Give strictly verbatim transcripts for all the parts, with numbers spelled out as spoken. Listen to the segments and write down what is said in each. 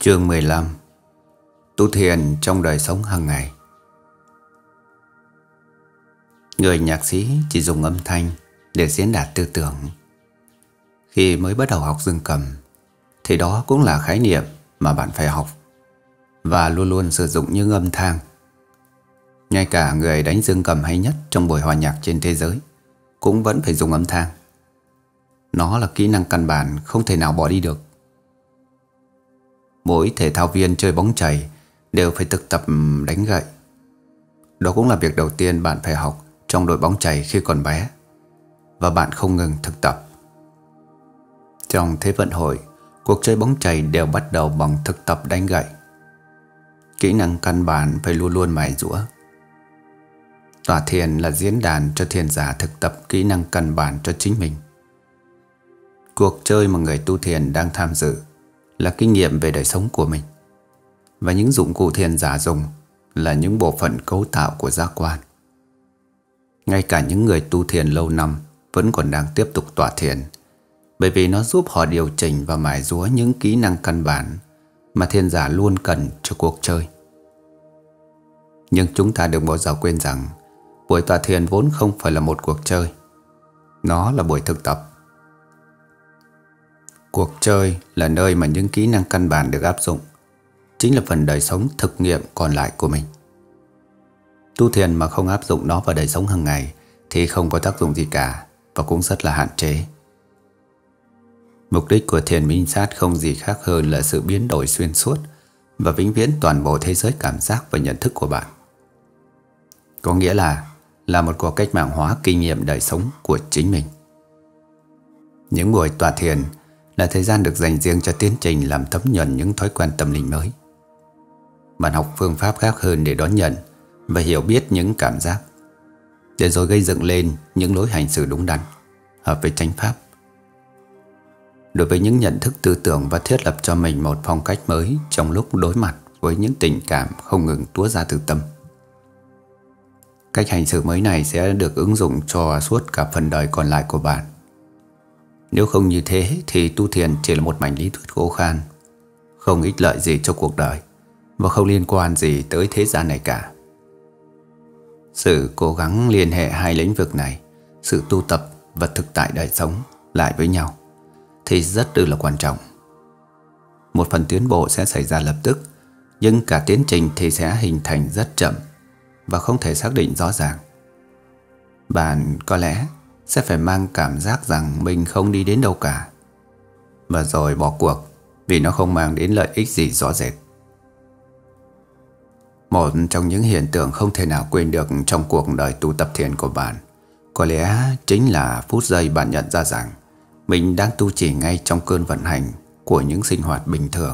Chương mười lăm. Tu thiền trong đời sống hàng ngày. Người nhạc sĩ chỉ dùng âm thanh để diễn đạt tư tưởng. Khi mới bắt đầu học dương cầm thì đó cũng là khái niệm mà bạn phải học và luôn luôn sử dụng những âm thang. Ngay cả người đánh dương cầm hay nhất trong buổi hòa nhạc trên thế giới cũng vẫn phải dùng âm thang. Nó là kỹ năng căn bản không thể nào bỏ đi được. Mỗi thể thao viên chơi bóng chày đều phải thực tập đánh gậy. Đó cũng là việc đầu tiên bạn phải học trong đội bóng chày khi còn bé, và bạn không ngừng thực tập. Trong thế vận hội, cuộc chơi bóng chày đều bắt đầu bằng thực tập đánh gậy. Kỹ năng căn bản phải luôn luôn mài giũa. Tọa thiền là diễn đàn cho thiền giả thực tập kỹ năng căn bản cho chính mình. Cuộc chơi mà người tu thiền đang tham dự là kinh nghiệm về đời sống của mình, và những dụng cụ thiền giả dùng là những bộ phận cấu tạo của giác quan. Ngay cả những người tu thiền lâu năm vẫn còn đang tiếp tục tọa thiền, bởi vì nó giúp họ điều chỉnh và mài giũa những kỹ năng căn bản mà thiền giả luôn cần cho cuộc chơi. Nhưng chúng ta đừng bao giờ quên rằng buổi tọa thiền vốn không phải là một cuộc chơi. Nó là buổi thực tập. Cuộc chơi là nơi mà những kỹ năng căn bản được áp dụng, chính là phần đời sống thực nghiệm còn lại của mình. Tu thiền mà không áp dụng nó vào đời sống hàng ngày thì không có tác dụng gì cả, và cũng rất là hạn chế. Mục đích của thiền minh sát không gì khác hơn là sự biến đổi xuyên suốt và vĩnh viễn toàn bộ thế giới cảm giác và nhận thức của bạn. Có nghĩa là là một cuộc cách mạng hóa kinh nghiệm đời sống của chính mình. Những buổi tọa thiền là thời gian được dành riêng cho tiến trình làm thấm nhuần những thói quen tâm linh mới. Bạn học phương pháp khác hơn để đón nhận và hiểu biết những cảm giác, để rồi gây dựng lên những lối hành xử đúng đắn, hợp với chánh pháp. Đối với những nhận thức tư tưởng và thiết lập cho mình một phong cách mới trong lúc đối mặt với những tình cảm không ngừng túa ra từ tâm. Cách hành xử mới này sẽ được ứng dụng cho suốt cả phần đời còn lại của bạn. Nếu không như thế thì tu thiền chỉ là một mảnh lý thuyết khô khan, không ích lợi gì cho cuộc đời và không liên quan gì tới thế gian này cả. Sự cố gắng liên hệ hai lĩnh vực này, sự tu tập và thực tại đời sống, lại với nhau thì rất là quan trọng. Một phần tiến bộ sẽ xảy ra lập tức, nhưng cả tiến trình thì sẽ hình thành rất chậm và không thể xác định rõ ràng. Bạn có lẽ sẽ phải mang cảm giác rằng mình không đi đến đâu cả, và rồi bỏ cuộc vì nó không mang đến lợi ích gì rõ rệt. Một trong những hiện tượng không thể nào quên được trong cuộc đời tu tập thiền của bạn có lẽ chính là phút giây bạn nhận ra rằng mình đang tu trì ngay trong cơn vận hành của những sinh hoạt bình thường.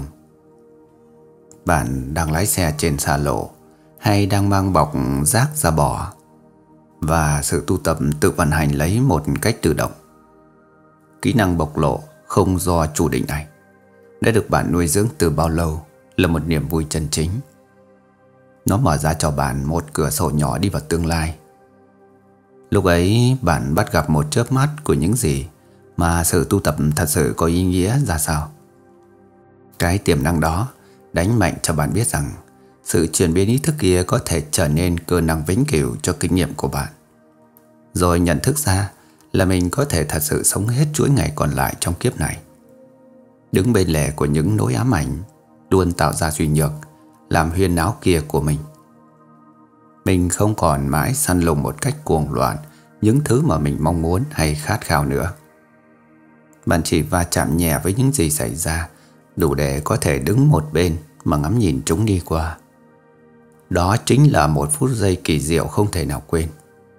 Bạn đang lái xe trên xa lộ hay đang mang bọc rác ra bỏ, và sự tu tập tự vận hành lấy một cách tự động. Kỹ năng bộc lộ không do chủ định này đã được bạn nuôi dưỡng từ bao lâu là một niềm vui chân chính. Nó mở ra cho bạn một cửa sổ nhỏ đi vào tương lai. Lúc ấy bạn bắt gặp một chớp mắt của những gì mà sự tu tập thật sự có ý nghĩa ra sao. Cái tiềm năng đó đánh mạnh cho bạn biết rằng sự chuyển biến ý thức kia có thể trở nên cơ năng vĩnh cửu cho kinh nghiệm của bạn. Rồi nhận thức ra là mình có thể thật sự sống hết chuỗi ngày còn lại trong kiếp này, đứng bên lề của những nỗi ám ảnh luôn tạo ra suy nhược, làm huyên náo kia của mình. Mình không còn mãi săn lùng một cách cuồng loạn những thứ mà mình mong muốn hay khát khao nữa. Bạn chỉ va chạm nhẹ với những gì xảy ra, đủ để có thể đứng một bên mà ngắm nhìn chúng đi qua. Đó chính là một phút giây kỳ diệu không thể nào quên.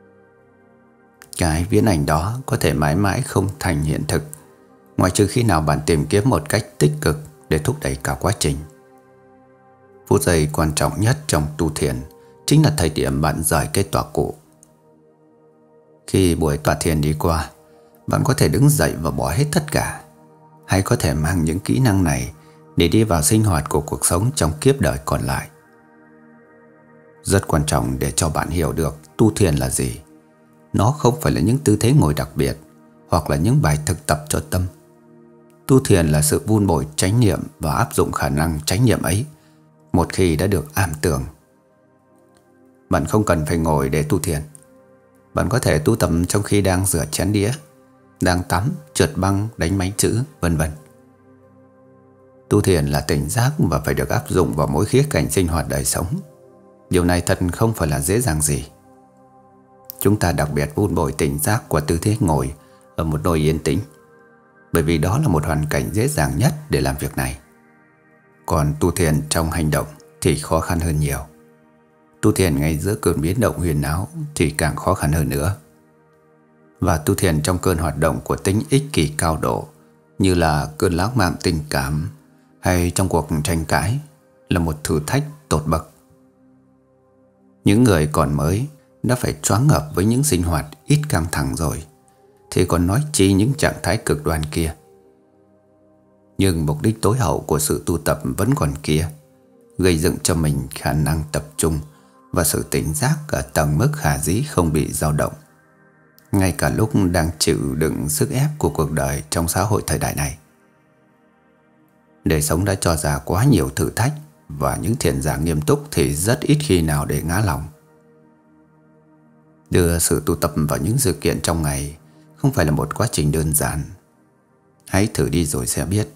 Cái viễn ảnh đó có thể mãi mãi không thành hiện thực, ngoại trừ khi nào bạn tìm kiếm một cách tích cực để thúc đẩy cả quá trình. Phút giây quan trọng nhất trong tu thiền chính là thời điểm bạn rời cái tọa cụ. Khi buổi tọa thiền đi qua, bạn có thể đứng dậy và bỏ hết tất cả, hay có thể mang những kỹ năng này để đi vào sinh hoạt của cuộc sống trong kiếp đời còn lại. Rất quan trọng để cho bạn hiểu được tu thiền là gì. Nó không phải là những tư thế ngồi đặc biệt hoặc là những bài thực tập cho tâm. Tu thiền là sự vun bồi chánh niệm và áp dụng khả năng chánh niệm ấy một khi đã được am tường. Bạn không cần phải ngồi để tu thiền. Bạn có thể tu tập trong khi đang rửa chén đĩa, đang tắm, trượt băng, đánh máy chữ, vân vân. Tu thiền là tỉnh giác và phải được áp dụng vào mỗi khía cạnh sinh hoạt đời sống. Điều này thật không phải là dễ dàng gì. Chúng ta đặc biệt vun bồi tỉnh giác qua tư thế ngồi ở một nơi yên tĩnh, bởi vì đó là một hoàn cảnh dễ dàng nhất để làm việc này. Còn tu thiền trong hành động thì khó khăn hơn nhiều. Tu thiền ngay giữa cơn biến động huyền áo thì càng khó khăn hơn nữa. Và tu thiền trong cơn hoạt động của tính ích kỷ cao độ, như là cơn lãng mạn tình cảm hay trong cuộc tranh cãi, là một thử thách tột bậc. Những người còn mới đã phải choáng ngợp với những sinh hoạt ít căng thẳng rồi, thì còn nói chi những trạng thái cực đoan kia. Nhưng mục đích tối hậu của sự tu tập vẫn còn kia: gây dựng cho mình khả năng tập trung và sự tỉnh giác ở tầng mức khả dĩ không bị dao động, ngay cả lúc đang chịu đựng sức ép của cuộc đời trong xã hội thời đại này. Đời sống đã cho ra quá nhiều thử thách, và những thiền giả nghiêm túc thì rất ít khi nào để ngã lòng. Đưa sự tu tập vào những sự kiện trong ngày không phải là một quá trình đơn giản. Hãy thử đi rồi sẽ biết.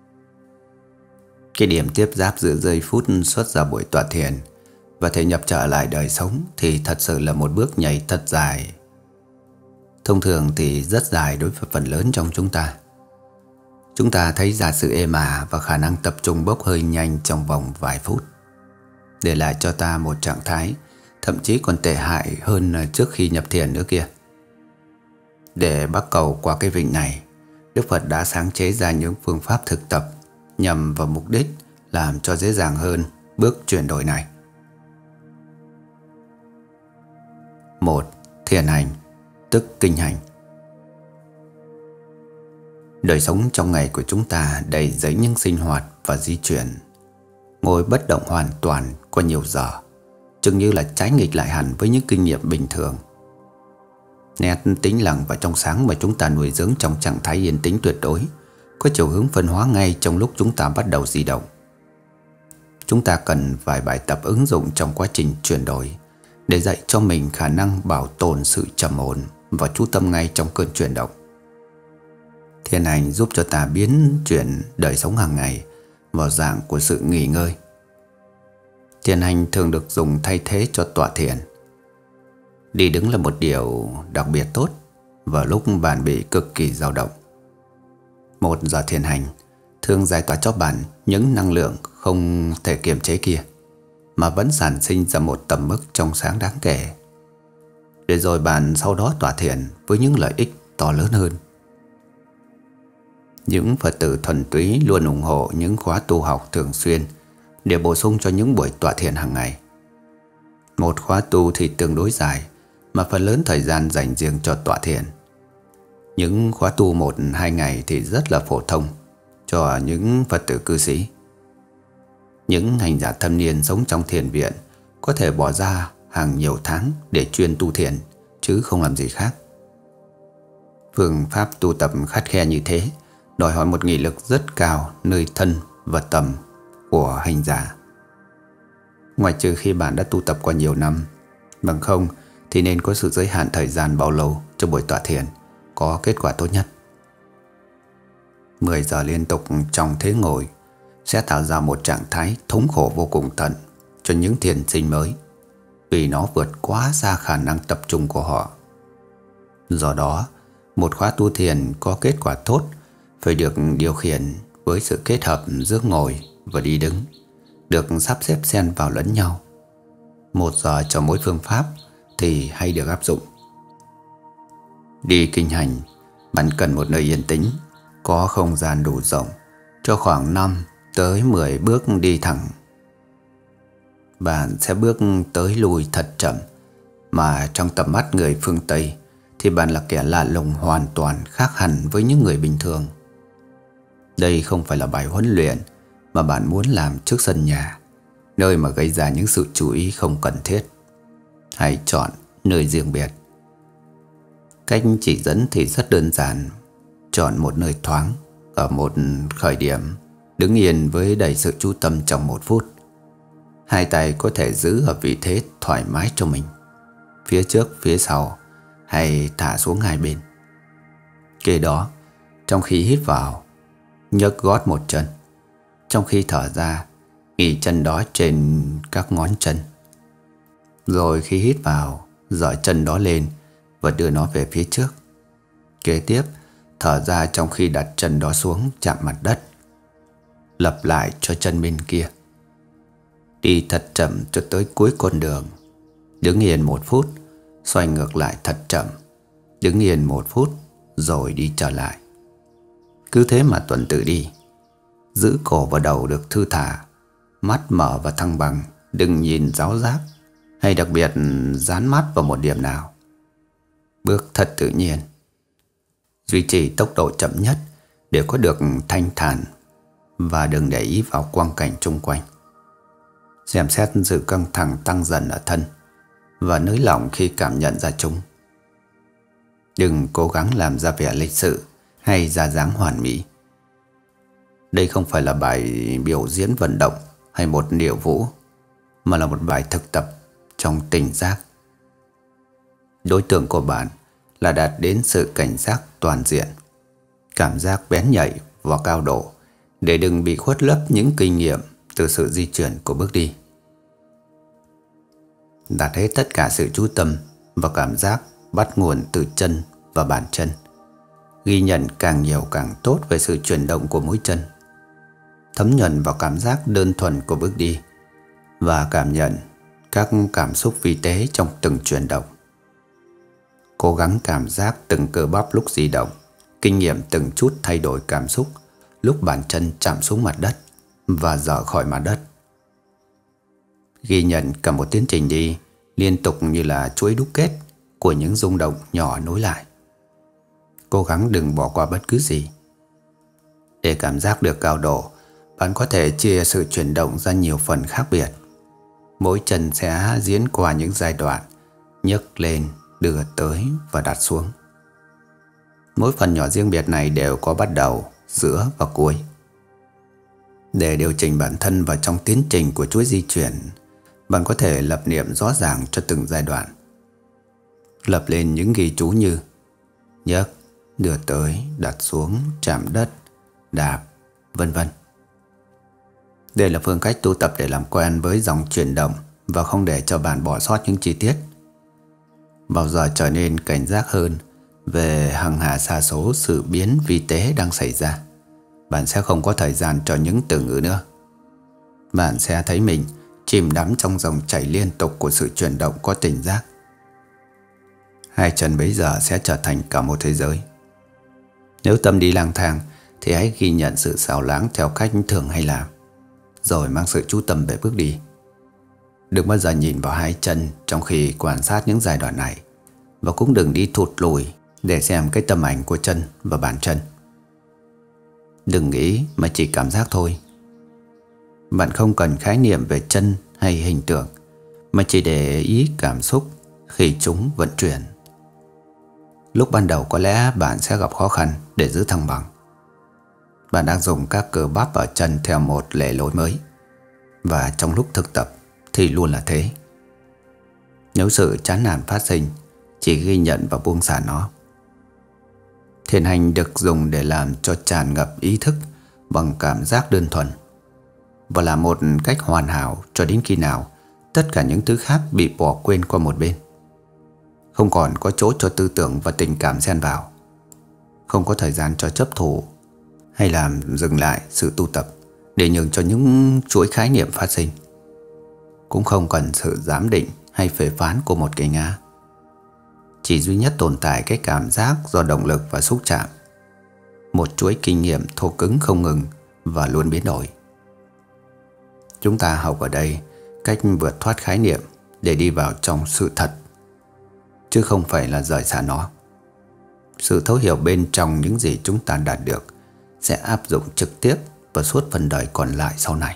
Cái điểm tiếp giáp giữa giây phút xuất ra buổi tọa thiền và thể nhập trở lại đời sống thì thật sự là một bước nhảy thật dài. Thông thường thì rất dài đối với phần lớn trong chúng ta. Chúng ta thấy ra sự êm ả và khả năng tập trung bốc hơi nhanh trong vòng vài phút, để lại cho ta một trạng thái thậm chí còn tệ hại hơn trước khi nhập thiền nữa kia. Để bắt cầu qua cái vịnh này, Đức Phật đã sáng chế ra những phương pháp thực tập nhằm vào mục đích làm cho dễ dàng hơn bước chuyển đổi này. Một. Thiền hành, tức kinh hành. Đời sống trong ngày của chúng ta đầy dẫy những sinh hoạt và di chuyển. Ngồi bất động hoàn toàn qua nhiều giờ, chừng như là trái nghịch lại hẳn với những kinh nghiệm bình thường. Nét tĩnh lặng và trong sáng mà chúng ta nuôi dưỡng trong trạng thái yên tĩnh tuyệt đối có chiều hướng phân hóa ngay trong lúc chúng ta bắt đầu di động. Chúng ta cần vài bài tập ứng dụng trong quá trình chuyển đổi để dạy cho mình khả năng bảo tồn sự trầm ổn và chú tâm ngay trong cơn chuyển động. Thiền hành giúp cho ta biến chuyển đời sống hàng ngày vào dạng của sự nghỉ ngơi. Thiền hành thường được dùng thay thế cho tọa thiền. Đi đứng là một điều đặc biệt tốt vào lúc bạn bị cực kỳ dao động. Một giờ thiền hành thường giải tỏa cho bạn những năng lượng không thể kiềm chế kia, mà vẫn sản sinh ra một tầm mức trong sáng đáng kể, để rồi bạn sau đó tọa thiền với những lợi ích to lớn hơn. Những Phật tử thuần túy luôn ủng hộ những khóa tu học thường xuyên để bổ sung cho những buổi tọa thiền hàng ngày. Một khóa tu thì tương đối dài, mà phần lớn thời gian dành riêng cho tọa thiền. Những khóa tu một hai ngày thì rất là phổ thông cho những Phật tử cư sĩ. Những hành giả thâm niên sống trong thiền viện có thể bỏ ra hàng nhiều tháng để chuyên tu thiền, chứ không làm gì khác. Phương pháp tu tập khắt khe như thế đòi hỏi một nghị lực rất cao nơi thân và tâm của hành giả. Ngoài trừ khi bạn đã tu tập qua nhiều năm, bằng không thì nên có sự giới hạn thời gian bao lâu cho buổi tọa thiền có kết quả tốt nhất. mười giờ liên tục trong thế ngồi sẽ tạo ra một trạng thái thống khổ vô cùng tận cho những thiền sinh mới, vì nó vượt quá xa khả năng tập trung của họ. Do đó, một khóa tu thiền có kết quả tốt phải được điều khiển với sự kết hợp giữa ngồi và đi đứng, được sắp xếp xen vào lẫn nhau. Một giờ cho mỗi phương pháp thì hay được áp dụng. Đi kinh hành, bạn cần một nơi yên tĩnh, có không gian đủ rộng cho khoảng năm tới mười bước đi thẳng. Bạn sẽ bước tới lui thật chậm, mà trong tầm mắt người phương Tây thì bạn là kẻ lạ lùng hoàn toàn khác hẳn với những người bình thường. Đây không phải là bài huấn luyện mà bạn muốn làm trước sân nhà, nơi mà gây ra những sự chú ý không cần thiết. Hãy chọn nơi riêng biệt. Cách chỉ dẫn thì rất đơn giản. Chọn một nơi thoáng, ở một khởi điểm, đứng yên với đầy sự chú tâm trong một phút. Hai tay có thể giữ ở vị thế thoải mái cho mình, phía trước, phía sau, hay thả xuống hai bên. Kế đó, trong khi hít vào, nhấc gót một chân. Trong khi thở ra, nghỉ chân đó trên các ngón chân. Rồi khi hít vào, giở chân đó lên và đưa nó về phía trước. Kế tiếp, thở ra trong khi đặt chân đó xuống chạm mặt đất. Lặp lại cho chân bên kia. Đi thật chậm cho tới cuối con đường. Đứng yên một phút, xoay ngược lại thật chậm. Đứng yên một phút, rồi đi trở lại. Cứ thế mà tuần tự đi. Giữ cổ và đầu được thư thả, mắt mở và thăng bằng, đừng nhìn giáo giác, hay đặc biệt dán mắt vào một điểm nào. Bước thật tự nhiên. Duy trì tốc độ chậm nhất để có được thanh thản, và đừng để ý vào quang cảnh xung quanh. Xem xét sự căng thẳng tăng dần ở thân, và nới lỏng khi cảm nhận ra chúng. Đừng cố gắng làm ra vẻ lịch sự hay ra dáng hoàn mỹ. Đây không phải là bài biểu diễn vận động hay một điệu vũ, mà là một bài thực tập trong tỉnh giác. Đối tượng của bạn là đạt đến sự cảnh giác toàn diện, cảm giác bén nhạy và cao độ, để đừng bị khuất lấp những kinh nghiệm từ sự di chuyển của bước đi. Đặt hết tất cả sự chú tâm và cảm giác bắt nguồn từ chân và bàn chân. Ghi nhận càng nhiều càng tốt về sự chuyển động của mũi chân. Thấm nhuần vào cảm giác đơn thuần của bước đi, và cảm nhận các cảm xúc vi tế trong từng chuyển động. Cố gắng cảm giác từng cơ bắp lúc di động, kinh nghiệm từng chút thay đổi cảm xúc lúc bàn chân chạm xuống mặt đất và dở khỏi mặt đất. Ghi nhận cả một tiến trình đi liên tục như là chuỗi đúc kết của những rung động nhỏ nối lại. Cố gắng đừng bỏ qua bất cứ gì. Để cảm giác được cao độ, bạn có thể chia sự chuyển động ra nhiều phần khác biệt. Mỗi chân sẽ diễn qua những giai đoạn, nhấc lên, đưa tới và đặt xuống. Mỗi phần nhỏ riêng biệt này đều có bắt đầu, giữa và cuối. Để điều chỉnh bản thân vào trong tiến trình của chuỗi di chuyển, bạn có thể lập niệm rõ ràng cho từng giai đoạn. Lập lên những ghi chú như nhấc, đưa tới, đặt xuống, chạm đất, đạp, vân vân. Đây là phương cách tu tập để làm quen với dòng chuyển động và không để cho bạn bỏ sót những chi tiết. Bao giờ trở nên cảnh giác hơn về hằng hà sa số sự biến vi tế đang xảy ra, bạn sẽ không có thời gian cho những từ ngữ nữa. Bạn sẽ thấy mình chìm đắm trong dòng chảy liên tục của sự chuyển động có tỉnh giác. Hai chân bấy giờ sẽ trở thành cả một thế giới. Nếu tâm đi lang thang thì hãy ghi nhận sự xao lãng theo cách thường hay làm, rồi mang sự chú tâm về bước đi. Đừng bao giờ nhìn vào hai chân trong khi quan sát những giai đoạn này, và cũng đừng đi thụt lùi để xem cái tâm ảnh của chân và bàn chân. Đừng nghĩ mà chỉ cảm giác thôi. Bạn không cần khái niệm về chân hay hình tượng, mà chỉ để ý cảm xúc khi chúng vận chuyển. Lúc ban đầu có lẽ bạn sẽ gặp khó khăn để giữ thăng bằng. Bạn đang dùng các cơ bắp ở chân theo một lề lối mới, và trong lúc thực tập thì luôn là thế. Nếu sự chán nản phát sinh, chỉ ghi nhận và buông xả nó. Thiền hành được dùng để làm cho tràn ngập ý thức bằng cảm giác đơn thuần, và là một cách hoàn hảo cho đến khi nào tất cả những thứ khác bị bỏ quên qua một bên. Không còn có chỗ cho tư tưởng và tình cảm xen vào. Không có thời gian cho chấp thủ hay làm dừng lại sự tu tập để nhường cho những chuỗi khái niệm phát sinh. Cũng không cần sự giám định hay phê phán của một cái ngã. Chỉ duy nhất tồn tại cái cảm giác do động lực và xúc chạm. Một chuỗi kinh nghiệm thô cứng không ngừng và luôn biến đổi. Chúng ta học ở đây cách vượt thoát khái niệm để đi vào trong sự thật, chứ không phải là rời xa nó. Sự thấu hiểu bên trong những gì chúng ta đạt được sẽ áp dụng trực tiếp vào suốt phần đời còn lại sau này.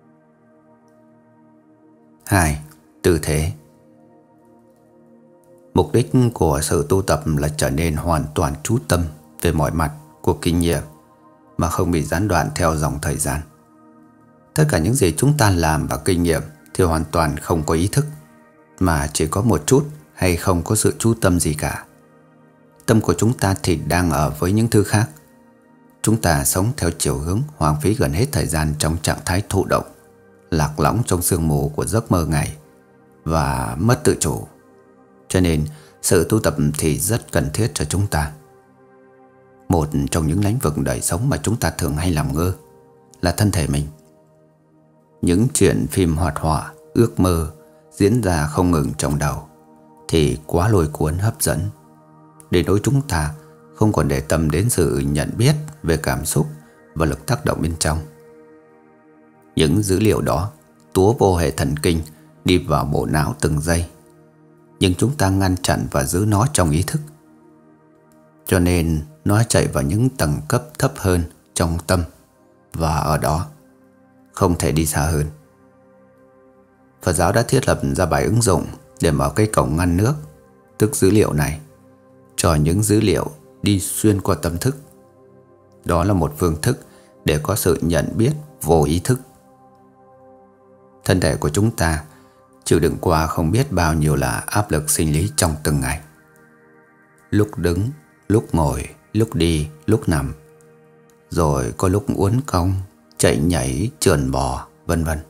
Hai. Tư thế. Mục đích của sự tu tập là trở nên hoàn toàn chú tâm về mọi mặt của kinh nghiệm mà không bị gián đoạn theo dòng thời gian. Tất cả những gì chúng ta làm và kinh nghiệm thì hoàn toàn không có ý thức, mà chỉ có một chút hay không có sự chú tâm gì cả. Tâm của chúng ta thì đang ở với những thứ khác. Chúng ta sống theo chiều hướng hoang phí gần hết thời gian trong trạng thái thụ động, lạc lõng trong sương mù của giấc mơ ngày và mất tự chủ. Cho nên sự tu tập thì rất cần thiết cho chúng ta. Một trong những lĩnh vực đời sống mà chúng ta thường hay làm ngơ là thân thể mình. Những chuyện phim hoạt họa, ước mơ diễn ra không ngừng trong đầu thì quá lôi cuốn hấp dẫn, để nỗi chúng ta không còn để tâm đến sự nhận biết về cảm xúc và lực tác động bên trong. Những dữ liệu đó túa vô hệ thần kinh, đi vào bộ não từng giây, nhưng chúng ta ngăn chặn và giữ nó trong ý thức. Cho nên nó chạy vào những tầng cấp thấp hơn trong tâm, và ở đó không thể đi xa hơn. Phật giáo đã thiết lập ra bài ứng dụng để mở cái cổng ngăn nước, tức dữ liệu này, cho những dữ liệu đi xuyên qua tâm thức. Đó là một phương thức để có sự nhận biết vô ý thức. Thân thể của chúng ta chịu đựng qua không biết bao nhiêu là áp lực sinh lý trong từng ngày. Lúc đứng, lúc ngồi, lúc đi, lúc nằm, rồi có lúc uốn cong, chạy nhảy, trườn bò, vân vân.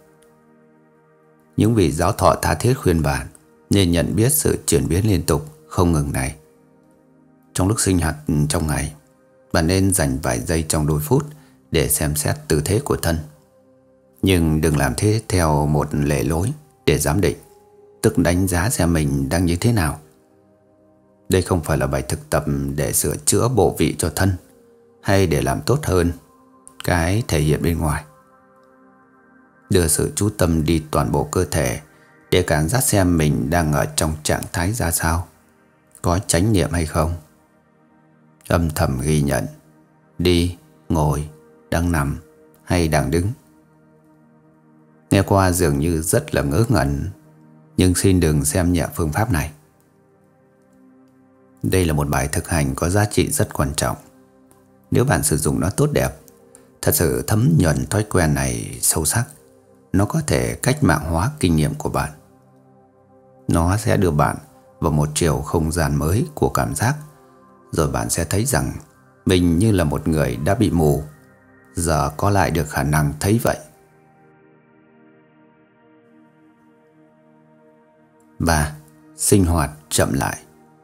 Những vị giáo thọ tha thiết khuyên bạn nên nhận biết sự chuyển biến liên tục không ngừng này. Trong lúc sinh hoạt trong ngày, bạn nên dành vài giây trong đôi phút để xem xét tư thế của thân. Nhưng đừng làm thế theo một lề lối để giám định, tức đánh giá xem mình đang như thế nào. Đây không phải là bài thực tập để sửa chữa bộ vị cho thân, hay để làm tốt hơn cái thể hiện bên ngoài. Đưa sự chú tâm đi toàn bộ cơ thể để cảm giác xem mình đang ở trong trạng thái ra sao, có chánh niệm hay không. Âm thầm ghi nhận đi, ngồi, đang nằm hay đang đứng. Nghe qua dường như rất là ngớ ngẩn, nhưng xin đừng xem nhẹ phương pháp này. Đây là một bài thực hành có giá trị rất quan trọng. Nếu bạn sử dụng nó tốt đẹp, thật sự thấm nhuần thói quen này sâu sắc, nó có thể cách mạng hóa kinh nghiệm của bạn. Nó sẽ đưa bạn vào một chiều không gian mới của cảm giác, rồi bạn sẽ thấy rằng mình như là một người đã bị mù, giờ có lại được khả năng thấy vậy. Ba. Sinh hoạt chậm lại.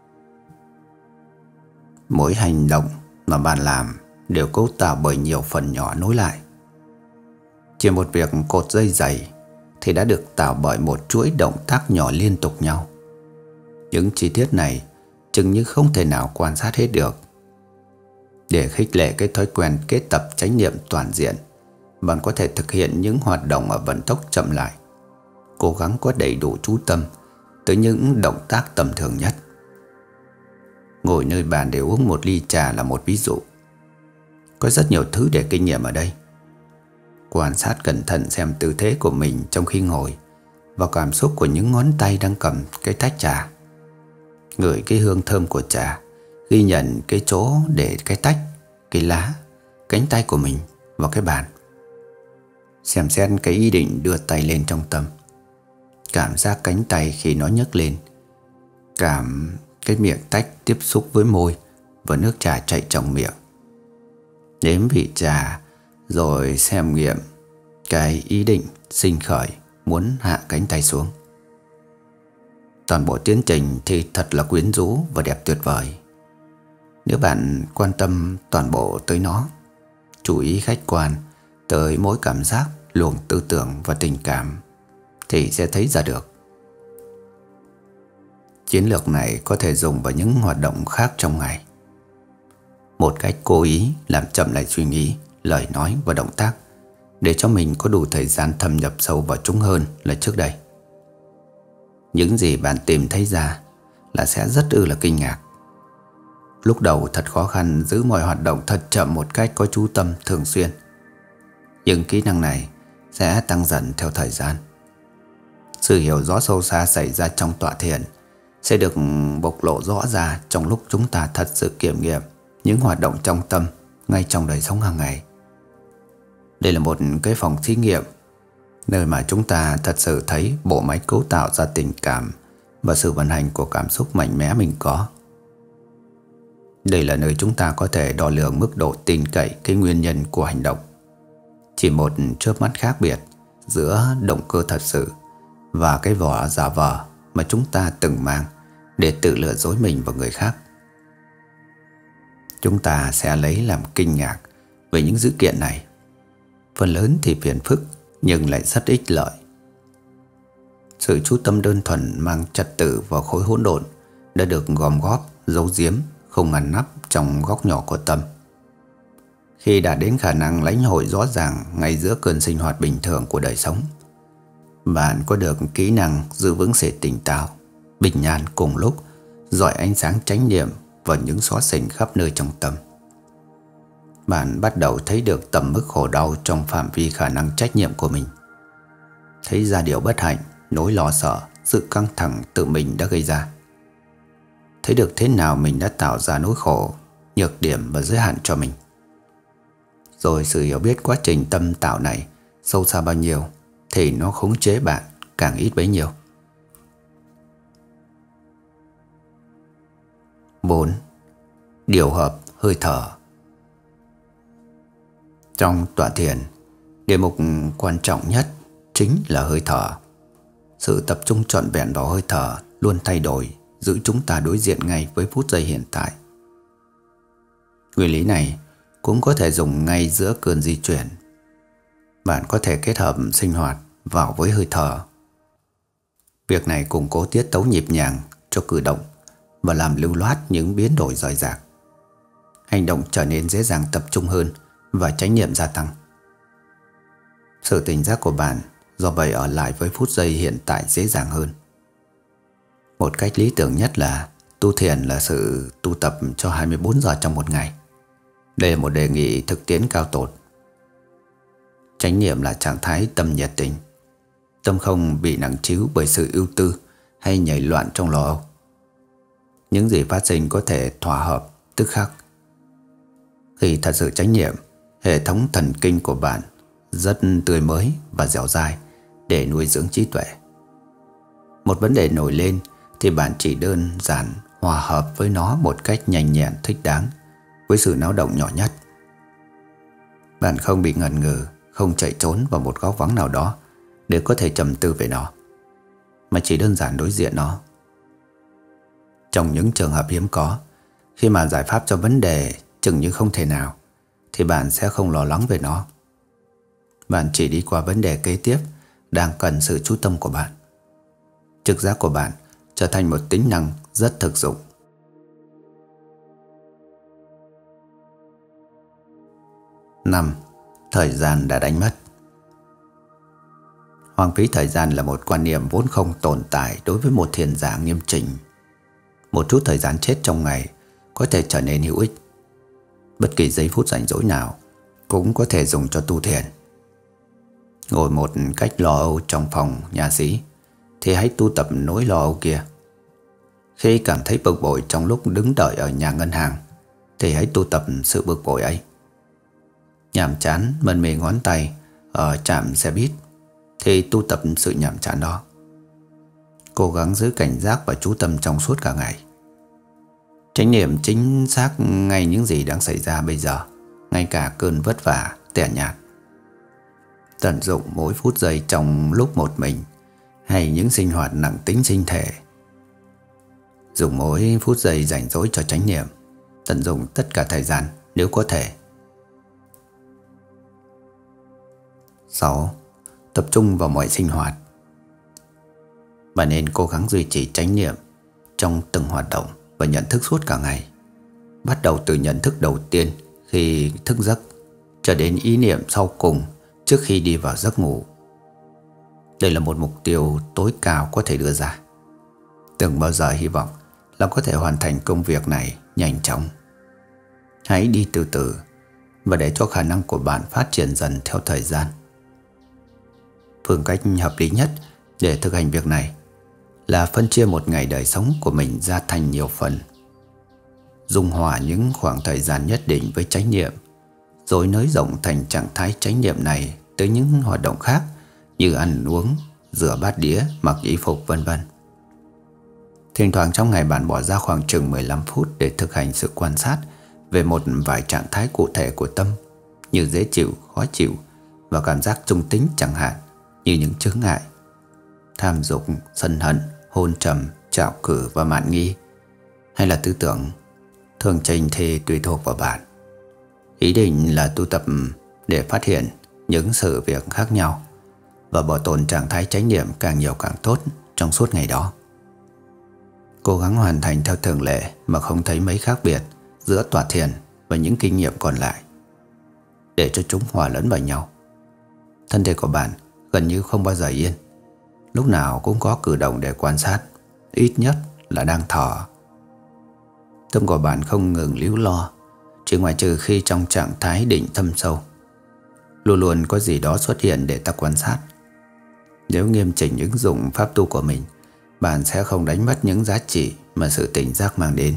Mỗi hành động mà bạn làm đều cấu tạo bởi nhiều phần nhỏ nối lại. Chỉ một việc cột dây giày thì đã được tạo bởi một chuỗi động tác nhỏ liên tục nhau. Những chi tiết này chừng như không thể nào quan sát hết được. Để khích lệ cái thói quen kết tập chánh niệm toàn diện, bạn có thể thực hiện những hoạt động ở vận tốc chậm lại, cố gắng có đầy đủ chú tâm tới những động tác tầm thường nhất. Ngồi nơi bàn để uống một ly trà là một ví dụ. Có rất nhiều thứ để kinh nghiệm ở đây. Quan sát cẩn thận xem tư thế của mình trong khi ngồi và cảm xúc của những ngón tay đang cầm cái tách trà. Ngửi cái hương thơm của trà, ghi nhận cái chỗ để cái tách, cái lá, cánh tay của mình vào cái bàn. Xem xét cái ý định đưa tay lên trong tâm. Cảm giác cánh tay khi nó nhấc lên. Cảm cái miệng tách tiếp xúc với môi và nước trà chạy trong miệng. Nếm vị trà rồi xem nghiệm cái ý định sinh khởi muốn hạ cánh tay xuống. Toàn bộ tiến trình thì thật là quyến rũ và đẹp tuyệt vời. Nếu bạn quan tâm toàn bộ tới nó, chú ý khách quan tới mỗi cảm giác, luồng tư tưởng và tình cảm, thì sẽ thấy ra được. Chiến lược này có thể dùng vào những hoạt động khác trong ngày. Một cách cố ý làm chậm lại suy nghĩ, lời nói và động tác để cho mình có đủ thời gian thâm nhập sâu vào chúng hơn là trước đây. Những gì bạn tìm thấy ra là sẽ rất ư là kinh ngạc. Lúc đầu thật khó khăn giữ mọi hoạt động thật chậm một cách có chú tâm thường xuyên. Nhưng kỹ năng này sẽ tăng dần theo thời gian. Sự hiểu rõ sâu xa xảy ra trong tọa thiền sẽ được bộc lộ rõ ra trong lúc chúng ta thật sự kiểm nghiệm những hoạt động trong tâm ngay trong đời sống hàng ngày. Đây là một cái phòng thí nghiệm, nơi mà chúng ta thật sự thấy bộ máy cấu tạo ra tình cảm và sự vận hành của cảm xúc mạnh mẽ mình có. Đây là nơi chúng ta có thể đo lường mức độ tin cậy cái nguyên nhân của hành động. Chỉ một chớp mắt khác biệt giữa động cơ thật sự và cái vỏ giả vờ mà chúng ta từng mang để tự lừa dối mình và người khác. Chúng ta sẽ lấy làm kinh ngạc về những dữ kiện này. Phần lớn thì phiền phức nhưng lại rất ích lợi. Sự chú tâm đơn thuần mang trật tự vào khối hỗn độn đã được gom góp, giấu giếm, không ngăn nắp trong góc nhỏ của tâm. Khi đạt đến khả năng lãnh hội rõ ràng ngay giữa cơn sinh hoạt bình thường của đời sống, bạn có được kỹ năng giữ vững sự tỉnh táo, bình an cùng lúc rọi ánh sáng chánh niệm vào những xóa xỉnh khắp nơi trong tâm. Bạn bắt đầu thấy được tầm mức khổ đau trong phạm vi khả năng trách nhiệm của mình, thấy ra điều bất hạnh, nỗi lo sợ, sự căng thẳng tự mình đã gây ra, thấy được thế nào mình đã tạo ra nỗi khổ, nhược điểm và giới hạn cho mình. Rồi sự hiểu biết quá trình tâm tạo này sâu xa bao nhiêu thì nó khống chế bạn càng ít bấy nhiêu. Bốn. Điều hợp hơi thở. Trong tọa thiền, đề mục quan trọng nhất chính là hơi thở. Sự tập trung trọn vẹn vào hơi thở luôn thay đổi, giữ chúng ta đối diện ngay với phút giây hiện tại. Nguyên lý này cũng có thể dùng ngay giữa cơn di chuyển. Bạn có thể kết hợp sinh hoạt vào với hơi thở. Việc này củng cố tiết tấu nhịp nhàng cho cử động và làm lưu loát những biến đổi rời rạc. Hành động trở nên dễ dàng tập trung hơn và chánh niệm gia tăng. Sự tỉnh giác của bạn do vậy ở lại với phút giây hiện tại dễ dàng hơn. Một cách lý tưởng nhất là tu thiền là sự tu tập cho hai mươi bốn giờ trong một ngày. Đây là một đề nghị thực tiễn cao tột. Chánh niệm là trạng thái tâm nhiệt tình. Tâm không bị nặng trĩu bởi sự ưu tư hay nhảy loạn trong lo âu. Những gì phát sinh có thể thỏa hợp tức khắc. Khi thật sự chánh niệm, hệ thống thần kinh của bạn rất tươi mới và dẻo dai để nuôi dưỡng trí tuệ. Một vấn đề nổi lên thì bạn chỉ đơn giản hòa hợp với nó một cách nhanh nhẹn thích đáng với sự náo động nhỏ nhất. Bạn không bị ngần ngừ, không chạy trốn vào một góc vắng nào đó để có thể trầm tư về nó, mà chỉ đơn giản đối diện nó. Trong những trường hợp hiếm có, khi mà giải pháp cho vấn đề chừng như không thể nào, thì bạn sẽ không lo lắng về nó. Bạn chỉ đi qua vấn đề kế tiếp đang cần sự chú tâm của bạn. Trực giác của bạn trở thành một tính năng rất thực dụng. Năm. Thời gian đã đánh mất. Hoang phí thời gian là một quan niệm vốn không tồn tại đối với một thiền giả nghiêm chỉnh. Một chút thời gian chết trong ngày có thể trở nên hữu ích. Bất kỳ giây phút rảnh rỗi nào cũng có thể dùng cho tu thiền. Ngồi một cách lo âu trong phòng nhà sĩ thì hãy tu tập nỗi lo âu kia. Khi cảm thấy bực bội trong lúc đứng đợi ở nhà ngân hàng thì hãy tu tập sự bực bội ấy. Nhàm chán mân mê ngón tay ở trạm xe buýt thì tu tập sự nhàm chán đó. Cố gắng giữ cảnh giác và chú tâm trong suốt cả ngày. Chánh niệm chính xác ngay những gì đang xảy ra bây giờ, ngay cả cơn vất vả, tẻ nhạt. Tận dụng mỗi phút giây trong lúc một mình hay những sinh hoạt nặng tính sinh thể. Dùng mỗi phút giây rảnh rỗi cho chánh niệm. Tận dụng tất cả thời gian nếu có thể. Sáu. Tập trung vào mọi sinh hoạt. Bạn nên cố gắng duy trì chánh niệm trong từng hoạt động và nhận thức suốt cả ngày. Bắt đầu từ nhận thức đầu tiên khi thức giấc cho đến ý niệm sau cùng trước khi đi vào giấc ngủ. Đây là một mục tiêu tối cao có thể đưa ra. Đừng bao giờ hy vọng là có thể hoàn thành công việc này nhanh chóng. Hãy đi từ từ và để cho khả năng của bạn phát triển dần theo thời gian. Phương cách hợp lý nhất để thực hành việc này là phân chia một ngày đời sống của mình ra thành nhiều phần, dung hòa những khoảng thời gian nhất định với chánh niệm, rồi nới rộng thành trạng thái chánh niệm này tới những hoạt động khác như ăn uống, rửa bát đĩa, mặc y phục vân vân. Thỉnh thoảng trong ngày bạn bỏ ra khoảng chừng mười lăm phút để thực hành sự quan sát về một vài trạng thái cụ thể của tâm, như dễ chịu, khó chịu và cảm giác trung tính, chẳng hạn như những chướng ngại, tham dục, sân hận, hôn trầm, trạo cử và mạn nghi, hay là tư tưởng. Thường trình thì tùy thuộc vào bạn. Ý định là tu tập để phát hiện những sự việc khác nhau và bảo tồn trạng thái chánh niệm càng nhiều càng tốt trong suốt ngày đó. Cố gắng hoàn thành theo thường lệ mà không thấy mấy khác biệt giữa tọa thiền và những kinh nghiệm còn lại, để cho chúng hòa lẫn vào nhau. Thân thể của bạn gần như không bao giờ yên, lúc nào cũng có cử động để quan sát, ít nhất là đang thở. Tâm của bạn không ngừng líu lo, chỉ ngoại trừ khi trong trạng thái định thâm sâu. Luôn luôn có gì đó xuất hiện để ta quan sát. Nếu nghiêm chỉnh ứng dụng pháp tu của mình, bạn sẽ không đánh mất những giá trị mà sự tỉnh giác mang đến.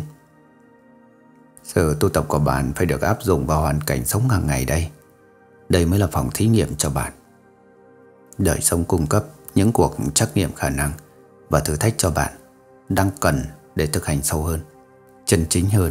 Sự tu tập của bạn phải được áp dụng vào hoàn cảnh sống hàng ngày đây. Đây mới là phòng thí nghiệm cho bạn. Đời sống cung cấp những cuộc trắc nghiệm khả năng và thử thách cho bạn đang cần để thực hành sâu hơn, chân chính hơn.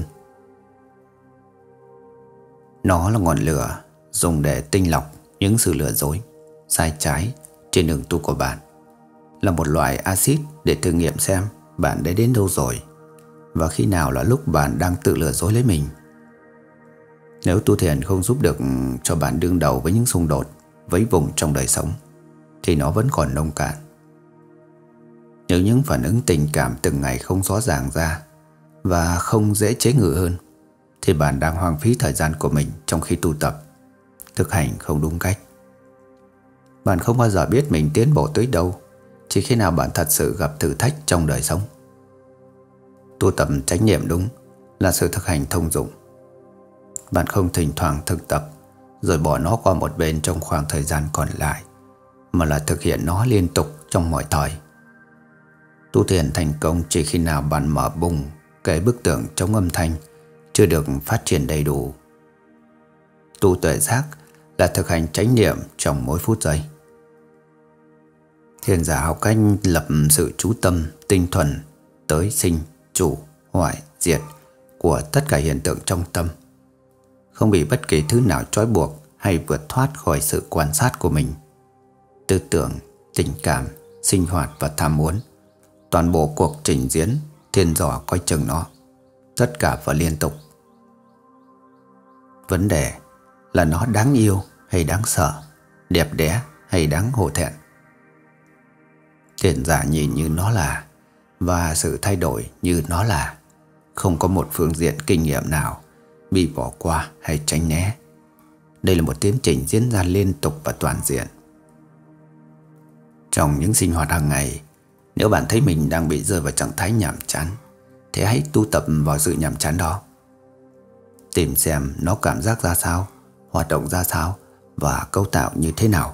Nó là ngọn lửa dùng để tinh lọc những sự lừa dối, sai trái trên đường tu của bạn, là một loại axit để thử nghiệm xem bạn đã đến đâu rồi và khi nào là lúc bạn đang tự lừa dối lấy mình. Nếu tu thiền không giúp được cho bạn đương đầu với những xung đột, vấy vùng trong đời sống, thì nó vẫn còn nông cạn. Nếu những phản ứng tình cảm từng ngày không rõ ràng ra và không dễ chế ngự hơn, thì bạn đang hoang phí thời gian của mình trong khi tu tập, thực hành không đúng cách. Bạn không bao giờ biết mình tiến bộ tới đâu chỉ khi nào bạn thật sự gặp thử thách trong đời sống. Tu tập chánh niệm đúng là sự thực hành thông dụng. Bạn không thỉnh thoảng thực tập rồi bỏ nó qua một bên trong khoảng thời gian còn lại, mà là thực hiện nó liên tục trong mọi thời. Tu thiền thành công chỉ khi nào bạn mở bung cái bức tường chống âm thanh chưa được phát triển đầy đủ. Tu tuệ giác là thực hành chánh niệm trong mỗi phút giây. Thiền giả học cách lập sự chú tâm tinh thuần tới sinh, chủ, hoại, diệt của tất cả hiện tượng trong tâm, không bị bất kỳ thứ nào trói buộc hay vượt thoát khỏi sự quan sát của mình. Tư tưởng, tình cảm, sinh hoạt và tham muốn, toàn bộ cuộc trình diễn, thiên dò coi chừng nó, tất cả và liên tục. Vấn đề là nó đáng yêu hay đáng sợ, đẹp đẽ hay đáng hổ thẹn. Thiền giả nhìn như nó là, và sự thay đổi như nó là. Không có một phương diện kinh nghiệm nào bị bỏ qua hay tránh né. Đây là một tiến trình diễn ra liên tục và toàn diện. Trong những sinh hoạt hàng ngày, nếu bạn thấy mình đang bị rơi vào trạng thái nhàm chán, thì hãy tu tập vào sự nhàm chán đó. Tìm xem nó cảm giác ra sao, hoạt động ra sao và cấu tạo như thế nào.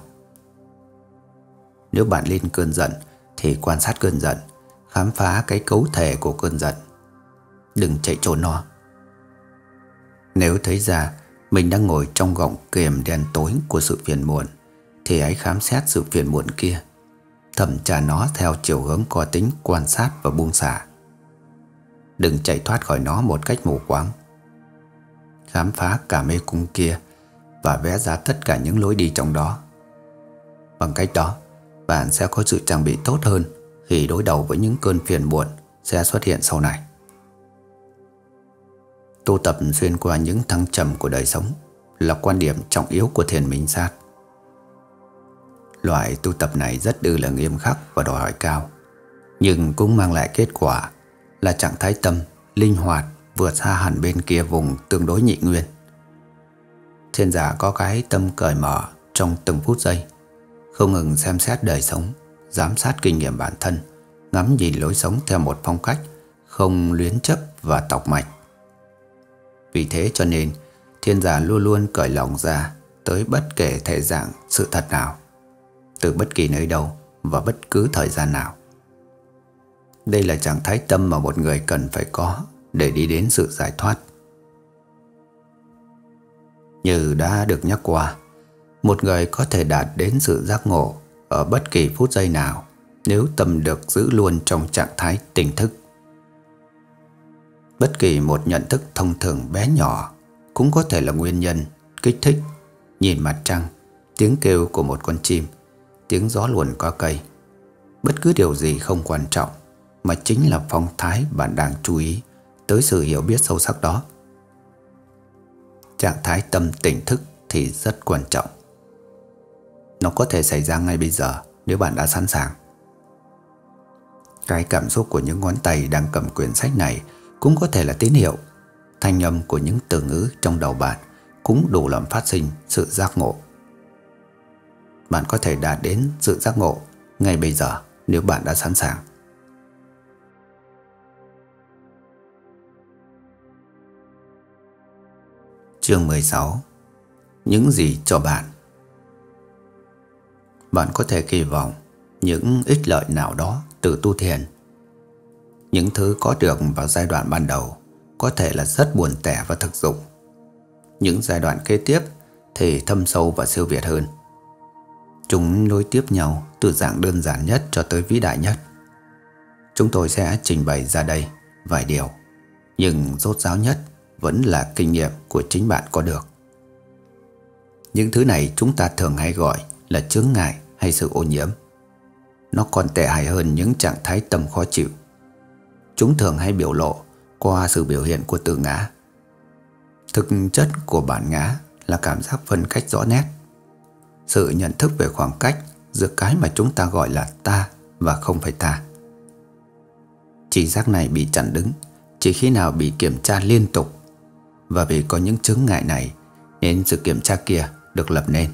Nếu bạn lên cơn giận thì quan sát cơn giận, khám phá cái cấu thể của cơn giận. Đừng chạy trốn nó. Nếu thấy ra mình đang ngồi trong gọng kiềm đen tối của sự phiền muộn, thì hãy khám xét sự phiền muộn kia, thẩm tra nó theo chiều hướng có tính quan sát và buông xả. Đừng chạy thoát khỏi nó một cách mù quáng. Khám phá cả mê cung kia và vẽ ra tất cả những lối đi trong đó. Bằng cách đó, bạn sẽ có sự trang bị tốt hơn khi đối đầu với những cơn phiền muộn sẽ xuất hiện sau này. Tu tập xuyên qua những thăng trầm của đời sống là quan điểm trọng yếu của thiền minh sát. Loại tu tập này rất ư là nghiêm khắc và đòi hỏi cao, nhưng cũng mang lại kết quả là trạng thái tâm linh hoạt vượt xa hẳn bên kia vùng tương đối nhị nguyên. Thiền giả có cái tâm cởi mở trong từng phút giây, không ngừng xem xét đời sống, giám sát kinh nghiệm bản thân, ngắm nhìn lối sống theo một phong cách không luyến chấp và tọc mạch. Vì thế cho nên thiền giả luôn luôn cởi lòng ra tới bất kể thể dạng sự thật nào, từ bất kỳ nơi đâu và bất cứ thời gian nào. Đây là trạng thái tâm mà một người cần phải có để đi đến sự giải thoát. Như đã được nhắc qua, một người có thể đạt đến sự giác ngộ ở bất kỳ phút giây nào nếu tâm được giữ luôn trong trạng thái tỉnh thức. Bất kỳ một nhận thức thông thường bé nhỏ cũng có thể là nguyên nhân kích thích nhìn mặt trăng, tiếng kêu của một con chim, tiếng gió luồn qua cây. Bất cứ điều gì không quan trọng, mà chính là phong thái bạn đang chú ý tới sự hiểu biết sâu sắc đó. Trạng thái tâm tỉnh thức thì rất quan trọng. Nó có thể xảy ra ngay bây giờ nếu bạn đã sẵn sàng. Cái cảm xúc của những ngón tay đang cầm quyển sách này cũng có thể là tín hiệu. Thanh âm của những từ ngữ trong đầu bạn cũng đủ làm phát sinh sự giác ngộ. Bạn có thể đạt đến sự giác ngộ ngay bây giờ nếu bạn đã sẵn sàng. Chương mười sáu. Những gì cho bạn. Bạn có thể kỳ vọng những ích lợi nào đó từ tu thiền. Những thứ có được vào giai đoạn ban đầu có thể là rất buồn tẻ và thực dụng. Những giai đoạn kế tiếp thì thâm sâu và siêu việt hơn. Chúng nối tiếp nhau từ dạng đơn giản nhất cho tới vĩ đại nhất. Chúng tôi sẽ trình bày ra đây vài điều, nhưng rốt ráo nhất vẫn là kinh nghiệm của chính bạn có được. Những thứ này chúng ta thường hay gọi là chướng ngại hay sự ô nhiễm. Nó còn tệ hại hơn những trạng thái tâm khó chịu. Chúng thường hay biểu lộ qua sự biểu hiện của tự ngã. Thực chất của bản ngã là cảm giác phân cách rõ nét, sự nhận thức về khoảng cách giữa cái mà chúng ta gọi là ta và không phải ta. Tri giác này bị chặn đứng chỉ khi nào bị kiểm tra liên tục, và vì có những chướng ngại này nên sự kiểm tra kia được lập nên.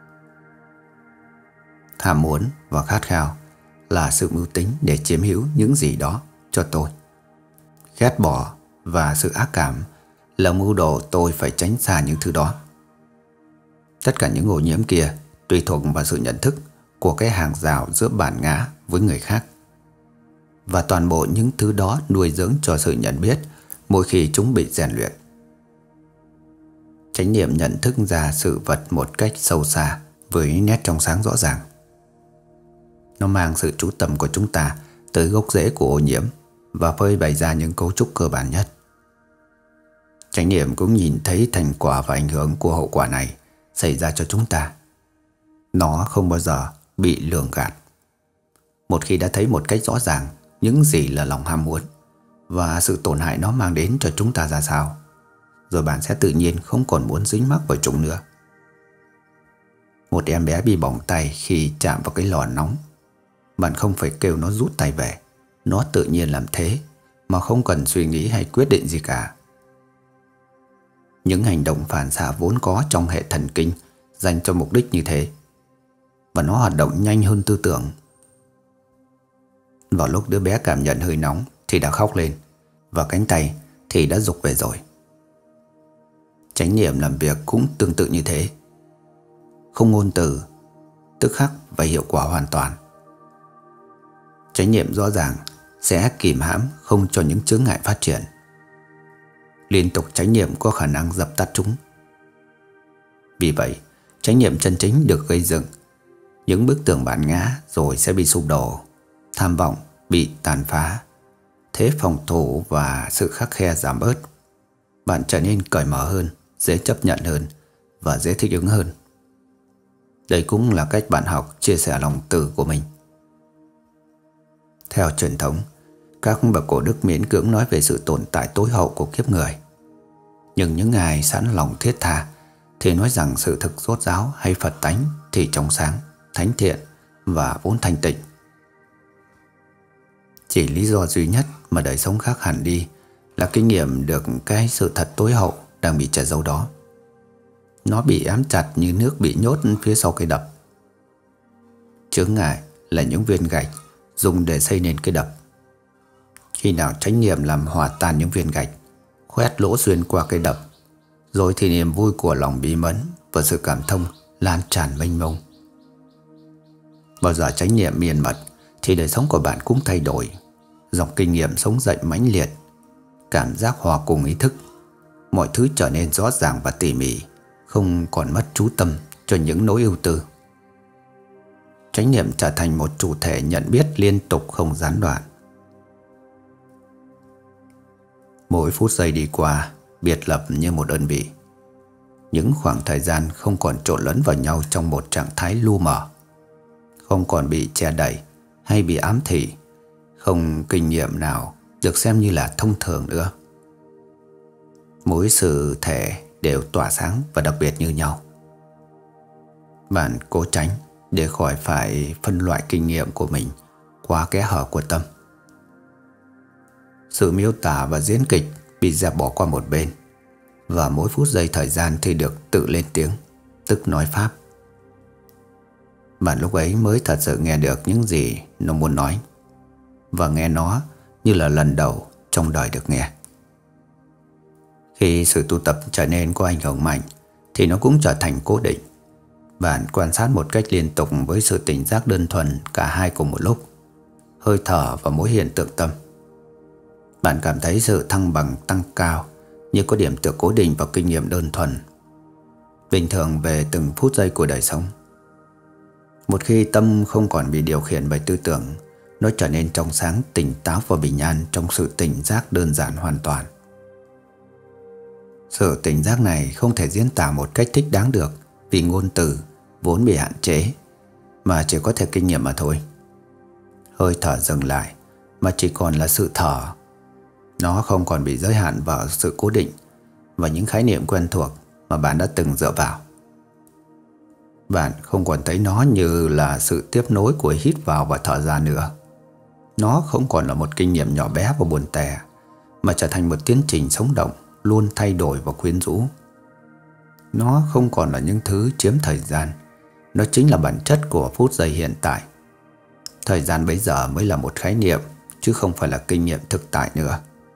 Tham muốn và khát khao là sự mưu tính để chiếm hữu những gì đó cho tôi. Ghét bỏ và sự ác cảm là mưu đồ tôi phải tránh xa những thứ đó. Tất cả những ô nhiễm kia tùy thuộc vào sự nhận thức của cái hàng rào giữa bản ngã với người khác. Và toàn bộ những thứ đó nuôi dưỡng cho sự nhận biết mỗi khi chúng bị rèn luyện. Chánh niệm nhận thức ra sự vật một cách sâu xa với nét trong sáng rõ ràng. Nó mang sự chú tâm của chúng ta tới gốc rễ của ô nhiễm và phơi bày ra những cấu trúc cơ bản nhất. Chánh niệm cũng nhìn thấy thành quả và ảnh hưởng của hậu quả này xảy ra cho chúng ta. Nó không bao giờ bị lường gạt. Một khi đã thấy một cách rõ ràng những gì là lòng ham muốn và sự tổn hại nó mang đến cho chúng ta ra sao, rồi bạn sẽ tự nhiên không còn muốn dính mắc vào chúng nữa. Một em bé bị bỏng tay khi chạm vào cái lò nóng. Bạn không phải kêu nó rút tay về, nó tự nhiên làm thế mà không cần suy nghĩ hay quyết định gì cả. Những hành động phản xạ vốn có trong hệ thần kinh dành cho mục đích như thế, và nó hoạt động nhanh hơn tư tưởng. Vào lúc đứa bé cảm nhận hơi nóng thì đã khóc lên, và cánh tay thì đã giục về rồi. Chánh niệm làm việc cũng tương tự như thế. Không ngôn từ, tức khắc và hiệu quả hoàn toàn. Chánh niệm rõ ràng sẽ kìm hãm không cho những chướng ngại phát triển. Liên tục chánh niệm có khả năng dập tắt chúng. Vì vậy, chánh niệm chân chính được gây dựng, những bức tường bản ngã rồi sẽ bị sụp đổ, tham vọng bị tàn phá, thế phòng thủ và sự khắc khe giảm bớt. Bạn trở nên cởi mở hơn, dễ chấp nhận hơn và dễ thích ứng hơn. Đây cũng là cách bạn học chia sẻ lòng từ của mình. Theo truyền thống, các bậc cổ đức miễn cưỡng nói về sự tồn tại tối hậu của kiếp người. Nhưng những ai sẵn lòng thiết tha thì nói rằng sự thực rốt ráo hay Phật tánh thì trong sáng, thánh thiện và vốn thanh tịnh. Chỉ lý do duy nhất mà đời sống khác hẳn đi là kinh nghiệm được cái sự thật tối hậu đang bị che giấu đó. Nó bị ám chặt như nước bị nhốt phía sau cây đập. Chướng ngại là những viên gạch dùng để xây nên cây đập. Khi nào chánh niệm làm hòa tan những viên gạch, khoét lỗ xuyên qua cây đập, rồi thì niềm vui của lòng bí mẫn và sự cảm thông lan tràn mênh mông. Bao giờ chánh niệm miên mật thì đời sống của bạn cũng thay đổi. dòng kinh nghiệm sống dậy mãnh liệt, cảm giác hòa cùng ý thức. Mọi thứ trở nên rõ ràng và tỉ mỉ, không còn mất chú tâm cho những nỗi ưu tư. Chánh niệm trở thành một chủ thể nhận biết liên tục không gián đoạn. Mỗi phút giây đi qua biệt lập như một đơn vị. Những khoảng thời gian không còn trộn lẫn vào nhau trong một trạng thái lu mờ, không còn bị che đậy hay bị ám thị. Không kinh nghiệm nào được xem như là thông thường nữa. Mỗi sự thể đều tỏa sáng và đặc biệt như nhau. Bạn cố tránh để khỏi phải phân loại kinh nghiệm của mình qua kẽ hở của tâm. Sự miêu tả và diễn kịch bị dẹp bỏ qua một bên, và mỗi phút giây thời gian thì được tự lên tiếng, tức nói pháp. Bạn lúc ấy mới thật sự nghe được những gì nó muốn nói, và nghe nó như là lần đầu trong đời được nghe. Khi sự tu tập trở nên có ảnh hưởng mạnh thì nó cũng trở thành cố định. Bạn quan sát một cách liên tục với sự tỉnh giác đơn thuần cả hai cùng một lúc, hơi thở và mỗi hiện tượng tâm. Bạn cảm thấy sự thăng bằng tăng cao, như có điểm tựa cố định vào kinh nghiệm đơn thuần, bình thường về từng phút giây của đời sống. Một khi tâm không còn bị điều khiển bởi tư tưởng, nó trở nên trong sáng, tỉnh táo và bình an trong sự tỉnh giác đơn giản hoàn toàn. Sự tỉnh giác này không thể diễn tả một cách thích đáng được, vì ngôn từ vốn bị hạn chế, mà chỉ có thể kinh nghiệm mà thôi. Hơi thở dừng lại mà chỉ còn là sự thở. Nó không còn bị giới hạn vào sự cố định và những khái niệm quen thuộc mà bạn đã từng dựa vào. Bạn không còn thấy nó như là sự tiếp nối của hít vào và thở ra nữa. Nó không còn là một kinh nghiệm nhỏ bé và buồn tẻ, mà trở thành một tiến trình sống động, luôn thay đổi và quyến rũ. Nó không còn là những thứ chiếm thời gian. Nó chính là bản chất của phút giây hiện tại. Thời gian bấy giờ mới là một khái niệm, chứ không phải là kinh nghiệm thực tại nữa.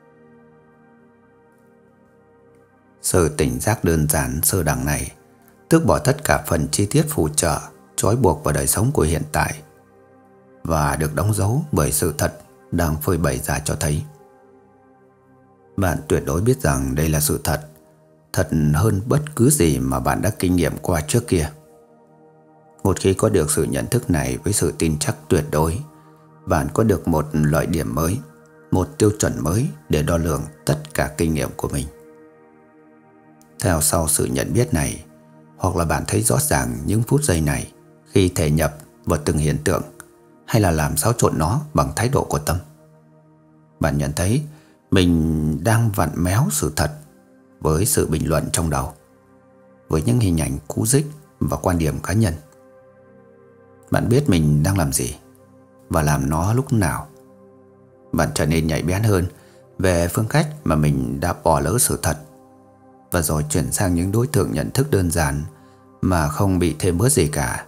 Sự tỉnh giác đơn giản sơ đẳng này tước bỏ tất cả phần chi tiết phụ trợ trói buộc vào đời sống của hiện tại, và được đóng dấu bởi sự thật đang phơi bày ra cho thấy. Bạn tuyệt đối biết rằng đây là sự thật, thật hơn bất cứ gì mà bạn đã kinh nghiệm qua trước kia. Một khi có được sự nhận thức này với sự tin chắc tuyệt đối, bạn có được một lợi điểm mới, một tiêu chuẩn mới để đo lường tất cả kinh nghiệm của mình. Theo sau sự nhận biết này, hoặc là bạn thấy rõ ràng những phút giây này khi thể nhập vào từng hiện tượng, hay là làm xáo trộn nó bằng thái độ của tâm. Bạn nhận thấy mình đang vặn méo sự thật với sự bình luận trong đầu, với những hình ảnh cú dích và quan điểm cá nhân. Bạn biết mình đang làm gì và làm nó lúc nào. Bạn trở nên nhạy bén hơn về phương cách mà mình đã bỏ lỡ sự thật, và rồi chuyển sang những đối tượng nhận thức đơn giản mà không bị thêm bớt gì cả.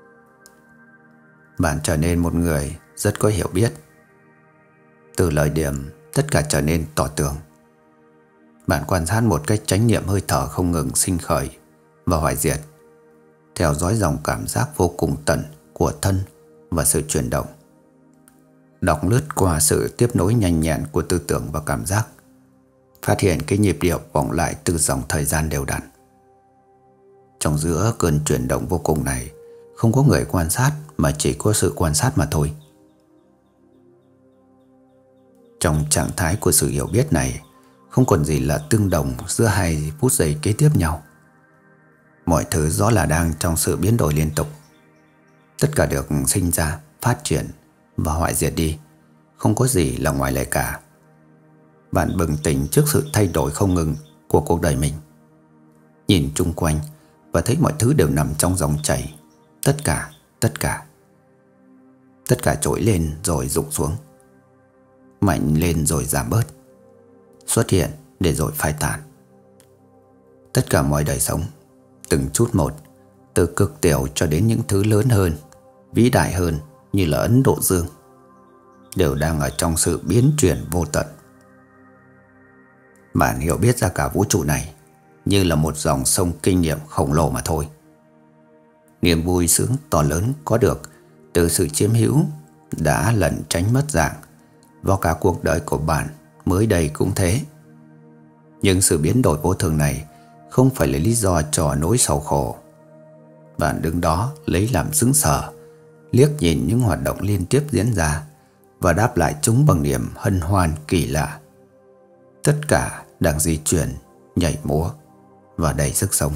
Bạn trở nên một người rất có hiểu biết. Từ lời điểm, tất cả trở nên tỏ tường. Bạn quan sát một cách chánh niệm hơi thở không ngừng sinh khởi và hoại diệt, theo dõi dòng cảm giác vô cùng tận của thân và sự chuyển động, đọc lướt qua sự tiếp nối nhanh nhẹn của tư tưởng và cảm giác, phát hiện cái nhịp điệu vọng lại từ dòng thời gian đều đặn. Trong giữa cơn chuyển động vô cùng này, không có người quan sát mà chỉ có sự quan sát mà thôi. Trong trạng thái của sự hiểu biết này, không còn gì là tương đồng giữa hai phút giây kế tiếp nhau. Mọi thứ rõ là đang trong sự biến đổi liên tục. Tất cả được sinh ra, phát triển và hoại diệt đi, không có gì là ngoại lệ cả. Bạn bừng tỉnh trước sự thay đổi không ngừng của cuộc đời mình. Nhìn chung quanh và thấy mọi thứ đều nằm trong dòng chảy. Tất cả, tất cả. Tất cả trỗi lên rồi rụng xuống, mạnh lên rồi giảm bớt, xuất hiện để rồi phai tàn. Tất cả mọi đời sống, từng chút một, từ cực tiểu cho đến những thứ lớn hơn, vĩ đại hơn như là Ấn Độ Dương, đều đang ở trong sự biến chuyển vô tận. Bạn hiểu biết ra cả vũ trụ này như là một dòng sông kinh nghiệm khổng lồ mà thôi. Niềm vui sướng to lớn có được từ sự chiếm hữu đã lẩn tránh mất dạng vào cả cuộc đời của bạn mới đây cũng thế. Nhưng sự biến đổi vô thường này không phải là lý do cho nỗi sầu khổ. Bạn đứng đó lấy làm sững sờ, liếc nhìn những hoạt động liên tiếp diễn ra và đáp lại chúng bằng niềm hân hoan kỳ lạ. Tất cả đang di chuyển, nhảy múa và đầy sức sống.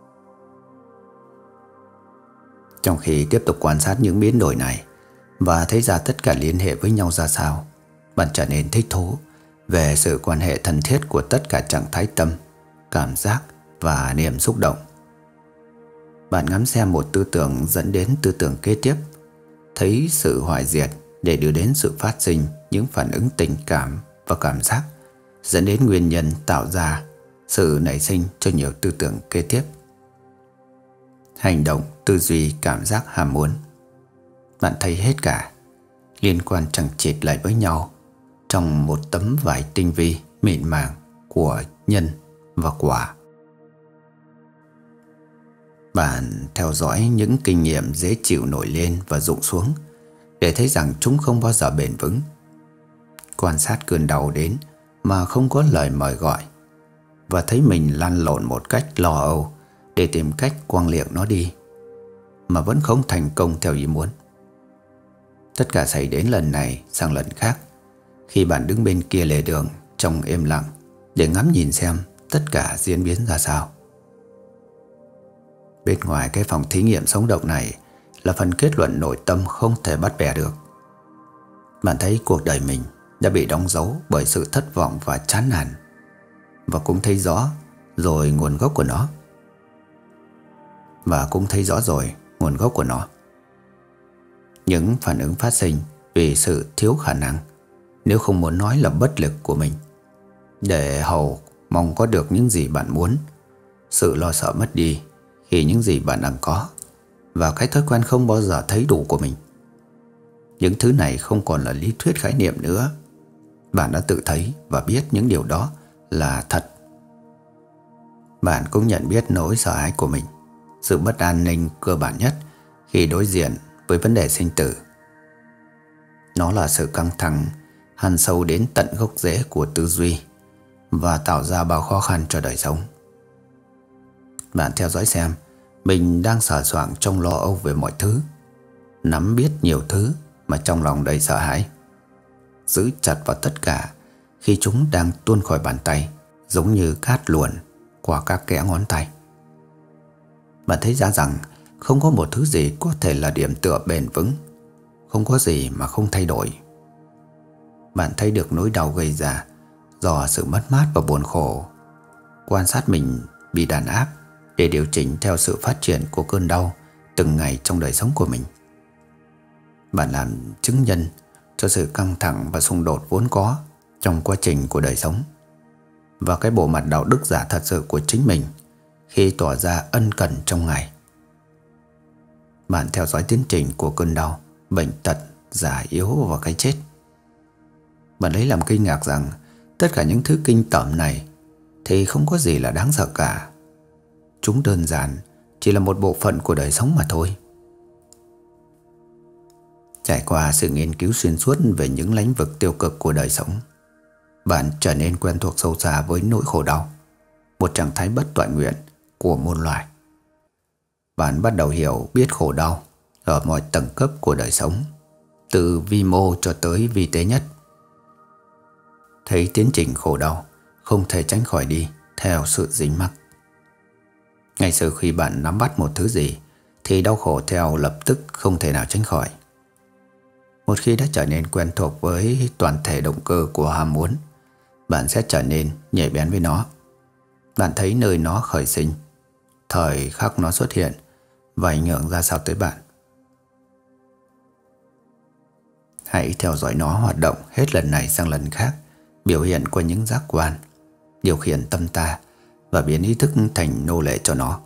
Trong khi tiếp tục quan sát những biến đổi này và thấy ra tất cả liên hệ với nhau ra sao, bạn trở nên thích thú về sự quan hệ thân thiết của tất cả trạng thái tâm, cảm giác và niềm xúc động. Bạn ngắm xem một tư tưởng dẫn đến tư tưởng kế tiếp, thấy sự hoại diệt để đưa đến sự phát sinh những phản ứng tình cảm và cảm giác, dẫn đến nguyên nhân tạo ra sự nảy sinh cho nhiều tư tưởng kế tiếp. Hành động, tư duy, cảm giác, ham muốn. Bạn thấy hết cả liên quan chằng chịt lại với nhau trong một tấm vải tinh vi mịn màng của nhân và quả. Bạn theo dõi những kinh nghiệm dễ chịu nổi lên và rụng xuống để thấy rằng chúng không bao giờ bền vững. Quan sát cơn đau đến mà không có lời mời gọi, và thấy mình lăn lộn một cách lo âu để tìm cách quăng liệng nó đi, mà vẫn không thành công theo ý muốn. Tất cả xảy đến lần này sang lần khác, khi bạn đứng bên kia lề đường trong im lặng để ngắm nhìn xem tất cả diễn biến ra sao. Bên ngoài cái phòng thí nghiệm sống động này là phần kết luận nội tâm không thể bắt bẻ được. Bạn thấy cuộc đời mình đã bị đóng dấu bởi sự thất vọng và chán nản, và cũng thấy rõ rồi nguồn gốc của nó. Và cũng thấy rõ rồi nguồn gốc của nó. Những phản ứng phát sinh vì sự thiếu khả năng, nếu không muốn nói là bất lực của mình, để hầu mong có được những gì bạn muốn, sự lo sợ mất đi khi những gì bạn đang có, và cái thói quen không bao giờ thấy đủ của mình. Những thứ này không còn là lý thuyết khái niệm nữa. Bạn đã tự thấy và biết những điều đó là thật. Bạn cũng nhận biết nỗi sợ hãi của mình, sự bất an ninh cơ bản nhất khi đối diện với vấn đề sinh tử. Nó là sự căng thẳng hằn sâu đến tận gốc rễ của tư duy và tạo ra bao khó khăn cho đời sống. Bạn theo dõi xem mình đang sờ soạng trong lo âu về mọi thứ, nắm biết nhiều thứ mà trong lòng đầy sợ hãi, giữ chặt vào tất cả khi chúng đang tuôn khỏi bàn tay, giống như cát luồn qua các kẽ ngón tay. Bạn thấy ra rằng không có một thứ gì có thể là điểm tựa bền vững, không có gì mà không thay đổi. Bạn thấy được nỗi đau gây ra do sự mất mát và buồn khổ. Quan sát mình bị đàn áp để điều chỉnh theo sự phát triển của cơn đau từng ngày trong đời sống của mình. Bạn làm chứng nhân cho sự căng thẳng và xung đột vốn có trong quá trình của đời sống, và cái bộ mặt đạo đức giả thật sự của chính mình khi tỏ ra ân cần trong ngày. Bạn theo dõi tiến trình của cơn đau, bệnh tật, già yếu và cái chết. Bạn lấy làm kinh ngạc rằng tất cả những thứ kinh tởm này thì không có gì là đáng sợ cả. Chúng đơn giản chỉ là một bộ phận của đời sống mà thôi. Trải qua sự nghiên cứu xuyên suốt về những lĩnh vực tiêu cực của đời sống, bạn trở nên quen thuộc sâu xa với nỗi khổ đau, một trạng thái bất toại nguyện của muôn loài. Bạn bắt đầu hiểu biết khổ đau ở mọi tầng cấp của đời sống, từ vi mô cho tới vi tế nhất. Thấy tiến trình khổ đau không thể tránh khỏi đi theo sự dính mắc. Ngay từ khi bạn nắm bắt một thứ gì thì đau khổ theo lập tức không thể nào tránh khỏi. Một khi đã trở nên quen thuộc với toàn thể động cơ của ham muốn, bạn sẽ trở nên nhạy bén với nó. Bạn thấy nơi nó khởi sinh, thời khắc nó xuất hiện và ảnh hưởng ra sao tới bạn. Hãy theo dõi nó hoạt động hết lần này sang lần khác, biểu hiện qua những giác quan, điều khiển tâm ta và biến ý thức thành nô lệ cho nó.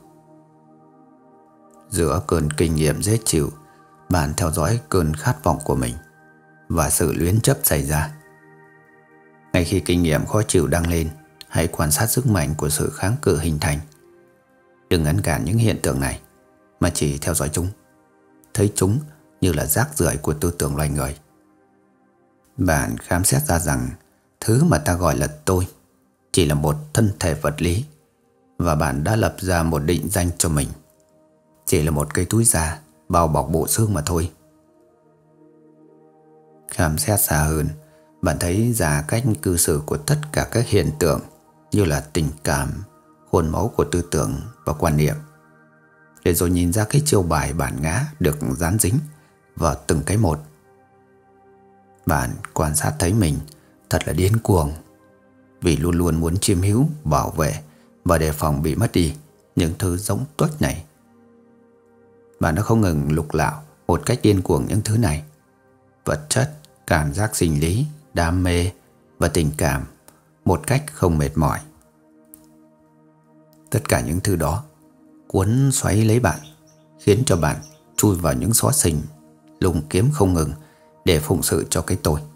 Giữa cơn kinh nghiệm dễ chịu, bạn theo dõi cơn khát vọng của mình và sự luyến chấp xảy ra. Ngay khi kinh nghiệm khó chịu đang lên, hãy quan sát sức mạnh của sự kháng cự hình thành. Đừng ngăn cản những hiện tượng này, mà chỉ theo dõi chúng, thấy chúng như là rác rưởi của tư tưởng loài người. Bạn khám xét ra rằng thứ mà ta gọi là tôi chỉ là một thân thể vật lý, và bạn đã lập ra một định danh cho mình, chỉ là một cái túi da bao bọc bộ xương mà thôi. Khám xét xa hơn, bạn thấy ra cách cư xử của tất cả các hiện tượng như là tình cảm, khuôn mẫu của tư tưởng và quan niệm, để rồi nhìn ra cái chiêu bài bản ngã được dán dính vào từng cái một. Bạn quan sát thấy mình thật là điên cuồng, vì luôn luôn muốn chiếm hữu, bảo vệ và đề phòng bị mất đi những thứ giống tuếch này. Bạn đã không ngừng lục lạo một cách điên cuồng những thứ này: vật chất, cảm giác sinh lý, đam mê và tình cảm, một cách không mệt mỏi. Tất cả những thứ đó cuốn xoáy lấy bạn, khiến cho bạn chui vào những xó xỉnh, lùng kiếm không ngừng để phụng sự cho cái tôi.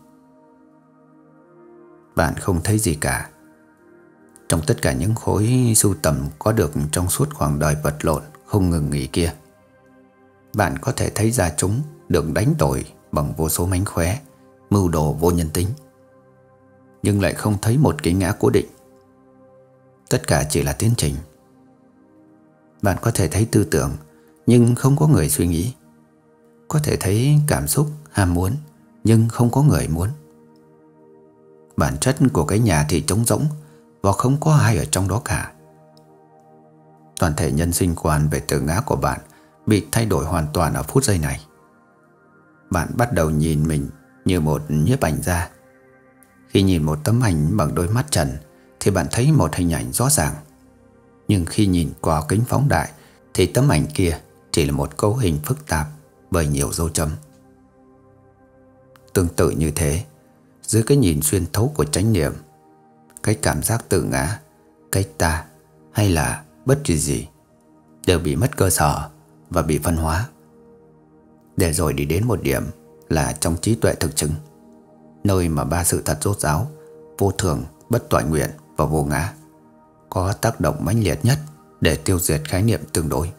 Bạn không thấy gì cả. Trong tất cả những khối sưu tầm có được trong suốt khoảng đời vật lộn không ngừng nghỉ kia, bạn có thể thấy ra chúng được đánh đổi bằng vô số mánh khóe, mưu đồ vô nhân tính, nhưng lại không thấy một cái ngã cố định. Tất cả chỉ là tiến trình. Bạn có thể thấy tư tưởng, nhưng không có người suy nghĩ. Có thể thấy cảm xúc, ham muốn, nhưng không có người muốn. Bản chất của cái nhà thì trống rỗng, và không có ai ở trong đó cả. Toàn thể nhân sinh quan về tự ngã của bạn bị thay đổi hoàn toàn ở phút giây này. Bạn bắt đầu nhìn mình như một nhiếp ảnh gia. Khi nhìn một tấm ảnh bằng đôi mắt trần thì bạn thấy một hình ảnh rõ ràng, nhưng khi nhìn qua kính phóng đại thì tấm ảnh kia chỉ là một cấu hình phức tạp bởi nhiều dấu chấm. Tương tự như thế, dưới cái nhìn xuyên thấu của chánh niệm, cái cảm giác tự ngã, cái ta hay là bất kỳ gì đều bị mất cơ sở và bị phân hóa, để rồi đi đến một điểm là trong trí tuệ thực chứng, nơi mà ba sự thật rốt ráo, vô thường, bất toại nguyện và vô ngã có tác động mãnh liệt nhất để tiêu diệt khái niệm tương đối.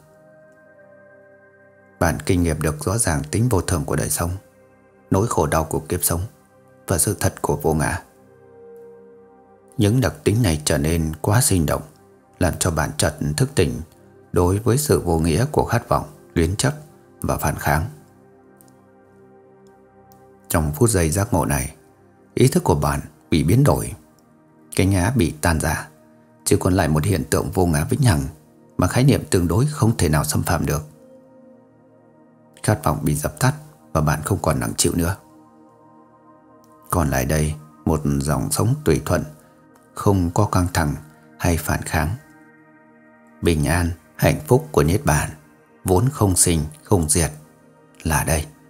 Bạn kinh nghiệm được rõ ràng tính vô thường của đời sống, nỗi khổ đau của kiếp sống và sự thật của vô ngã. Những đặc tính này trở nên quá sinh động, làm cho bạn chợt thức tỉnh đối với sự vô nghĩa của khát vọng, luyến chấp và phản kháng. Trong phút giây giác ngộ này, ý thức của bạn bị biến đổi. Cái ngã bị tan rã, chỉ còn lại một hiện tượng vô ngã vĩnh hằng mà khái niệm tương đối không thể nào xâm phạm được. Khát vọng bị dập tắt và bạn không còn nặng chịu nữa. Còn lại đây một dòng sống tùy thuận, không có căng thẳng hay phản kháng. Bình an, hạnh phúc của Niết Bàn, vốn không sinh, không diệt, là đây.